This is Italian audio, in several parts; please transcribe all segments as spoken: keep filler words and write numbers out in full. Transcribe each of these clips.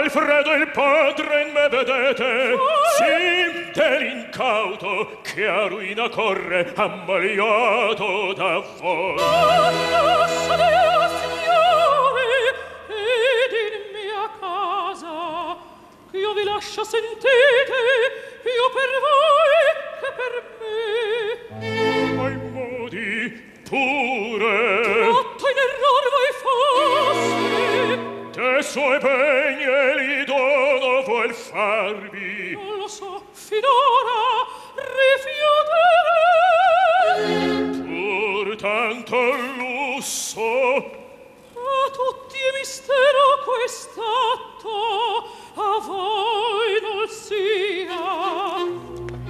Alfredo il padre in me vedete, sì, dell'incauto che a ruina corre, ammaliato da voi. Lascia Dio, signore, ed in mia casa, che io vi lascio sentite, io per voi che per me. Ma in modi pure Tratto in error voi foste, te suoi pegni e li dono vuol farvi. non lo so, finora rifiuterei. Pur tanto lusso, A tutti è mistero quest'atto, a voi non sia.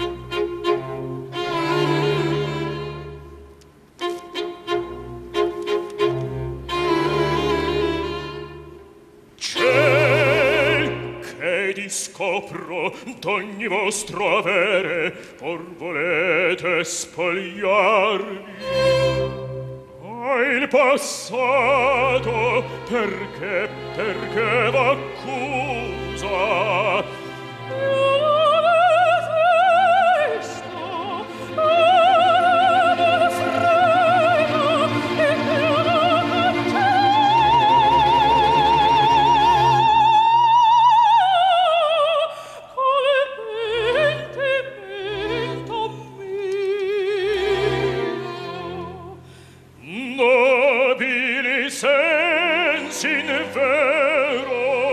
Ciel che discopro d'ogni vostro avere, or volete spogliarvi. Ah, il passato, perché, perché v'accusa? Nobili sensi in vero,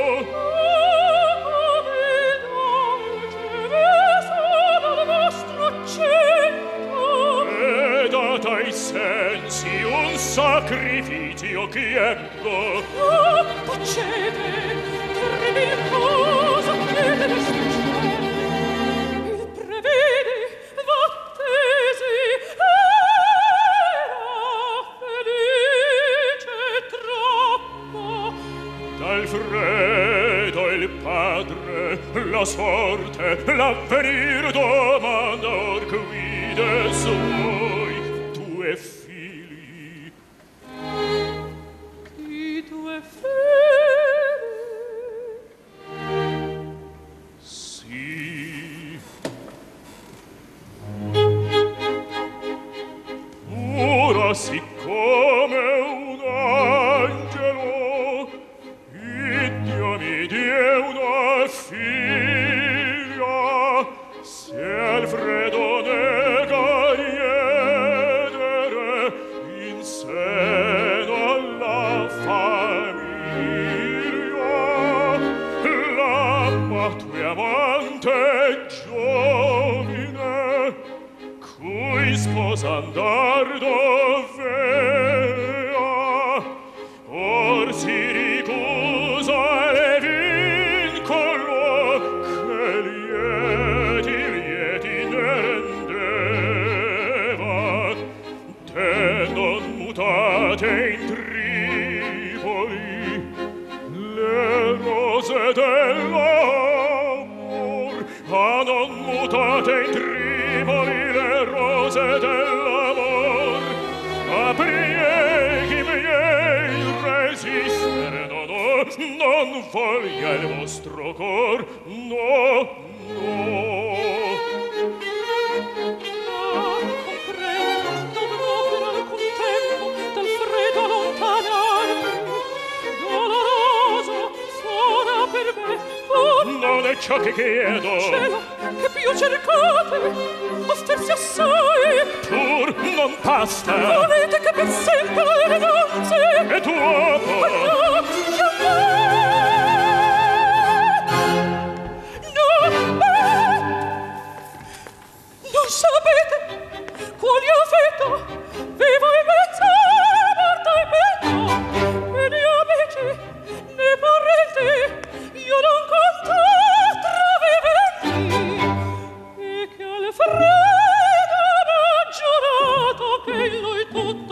ed a dai sensi un sacrificio chieggo. Oh, tacete, terribil cosa che deve succedere. Il prevede, v'attesi, era felice troppo. D'Alfredo il padre, la sorte, l'avvenir domanda or guide suoi due figli. I due figli. Sì. Ora siccome un angelo Iddio mi die una figlia, se Alfredo nega riedere in seno alla famiglia, l'amato e amante giovine, cui sposa andar dovea, or si ricusa le vincolo che lieti, lieti ne rendeva, te non mutate in Tripoli le rose dell'amor, ah, non mutate in Tripoli le rose dell'amor, a prieghi miei resistere no, no, non voglia il vostro cor, no, no. Ah, comprendo, dovrò per alcun tempo dal freddo allontanarmi. Doloroso sarà per me. Oh, Non è ciò che chiedo, cielo, che più cercate, ostersi assai. pur non basta, Volete che per sempre le danze e tuopo, no, no, non sapete quali affetto vivo in mezzo a morte e petto, e né amici né parenti io non conto tra viventi, e che Alfredo m'ha giurato che in lui tutto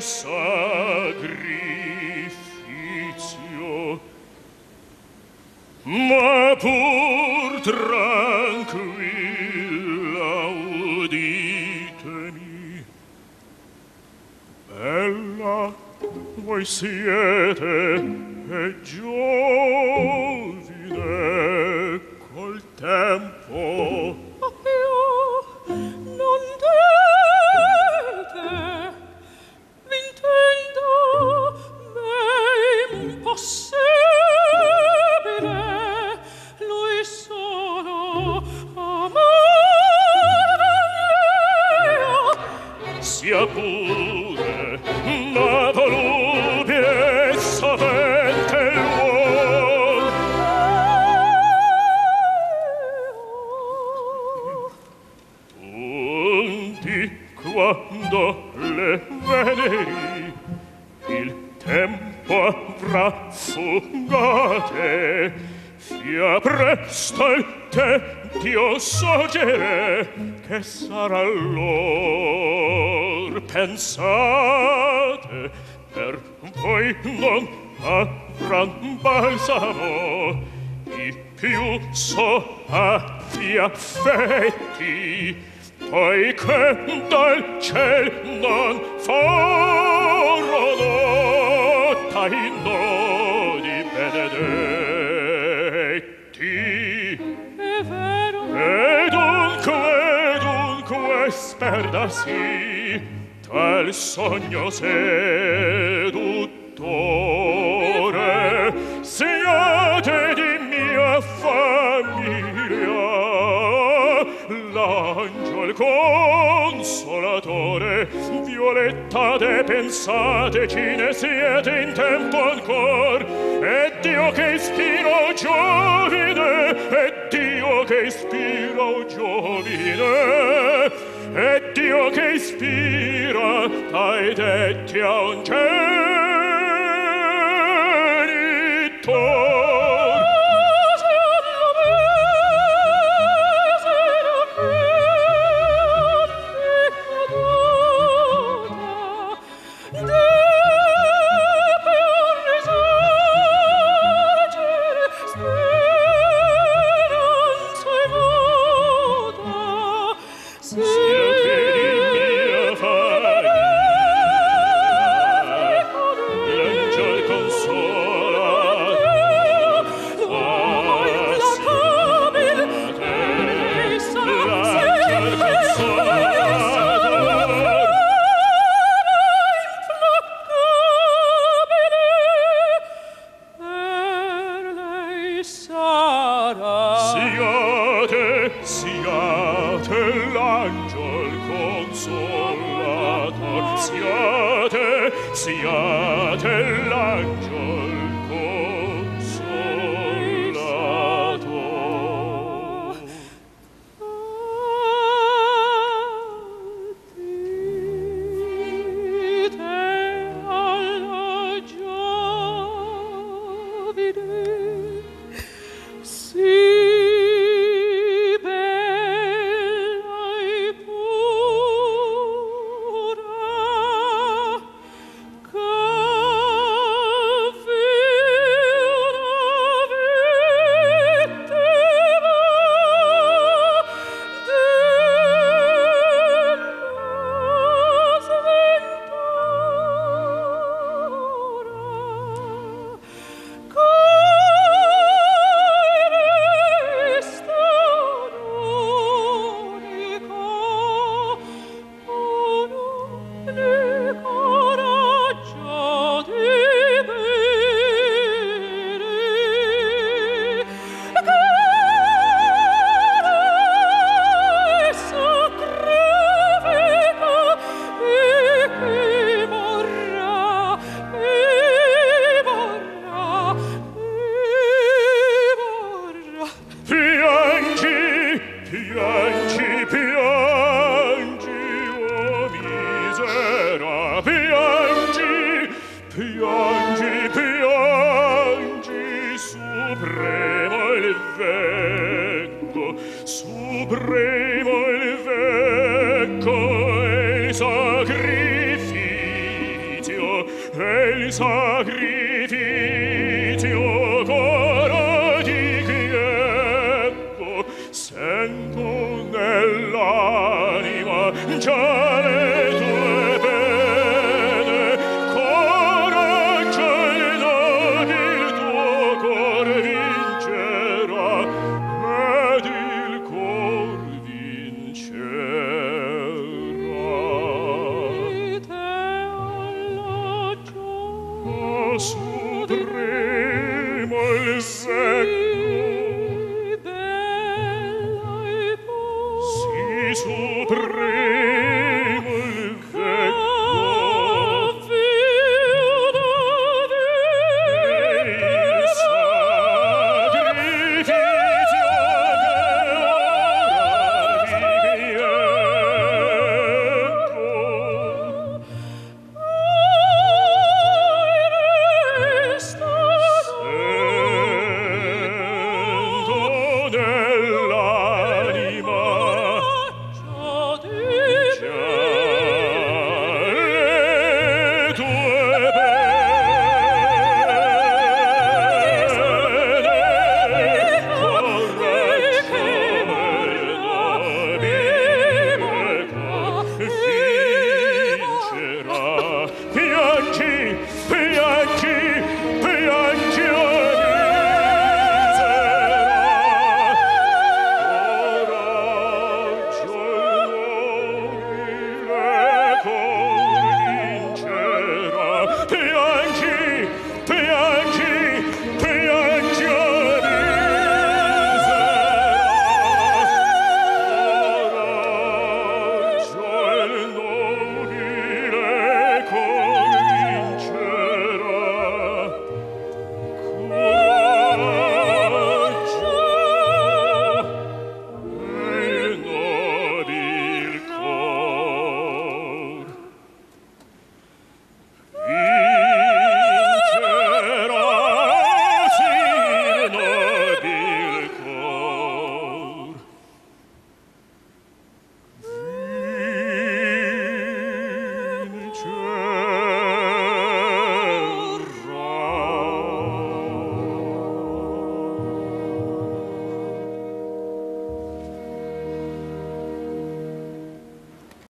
sacrificio, ma pur tranquilla uditemi. Bella, voi siete e giovine col tempo. Ma io non dete, m'intendo me impossibile, lui solo amare. Sia pure, ma volubie sovente l'uom. Unti quando le veneri il tempo avrà fugate, fia presto il tempio sorgere, che sarà lor pensate, per voi non avran balsamo i più soavi affetti, poiché dal ciel non furono tai nodi benedetti. È vero. E dunque, dunque sperdasi tal sogno seduttore, siate di mia famiglia l'angiol consolatore. Violetta de pensate, chi ne siete in tempo ancor, e Dio che ispira giovine, e Dio che ispira giovine, e Dio che ispira dai detti a un genitor. belli sacri